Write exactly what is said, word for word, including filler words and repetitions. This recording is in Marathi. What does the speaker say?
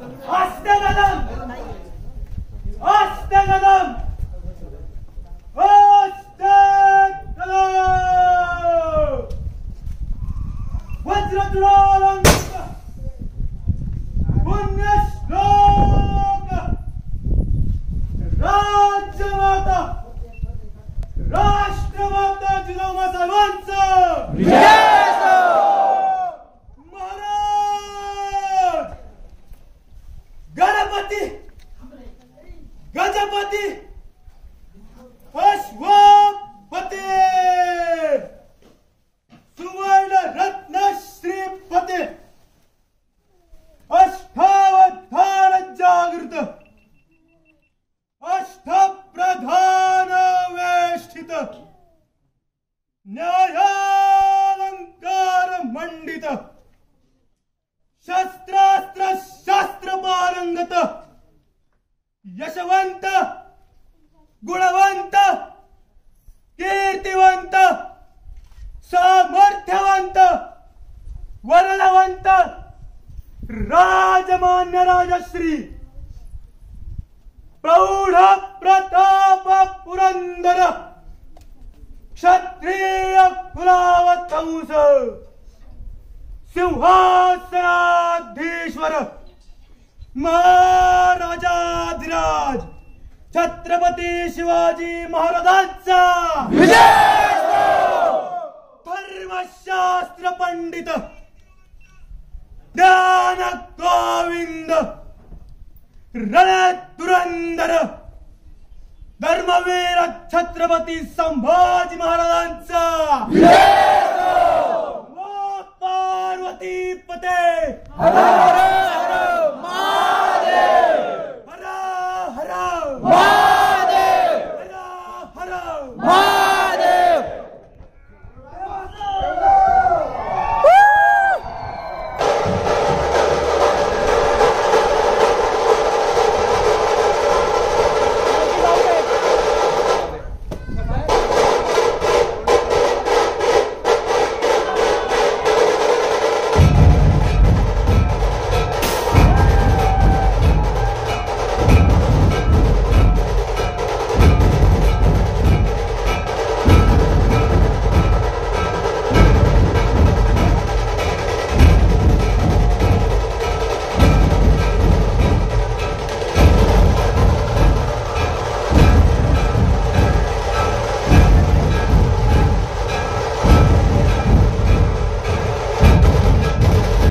आस्ते कदम आस्ते कदम आस्ते कदम वज्रतुलालंकृत पुण्यश्लोक राज्यमाता राष्ट्रमाता जिजाऊमा साहेबांचा महाराज गणपती गजपती अश्वपती सुवर्ण रत्न श्रीपती अष्टावधान जागृत अष्टप्रधान वेष्टित न्यायालंकार मंडित शस्त्रास्त्र शास्त्र पारंगत यशवंत गुणवंत कीर्तिवंत सामर्थ्यवंत वर्णवंत राजमान्य राजश्री प्रौढ प्रताप पुरंदर क्षत्रिय कुलावतंस सिंहासनाधीश्वर महाराजाधिराज छत्रपती शिवाजी महाराजांचा धर्मशास्त्र पंडित ज्ञान गोविंद रणधुरंधर धर्मवीर छत्रपती संभाजी महाराजांचा पार्वती पते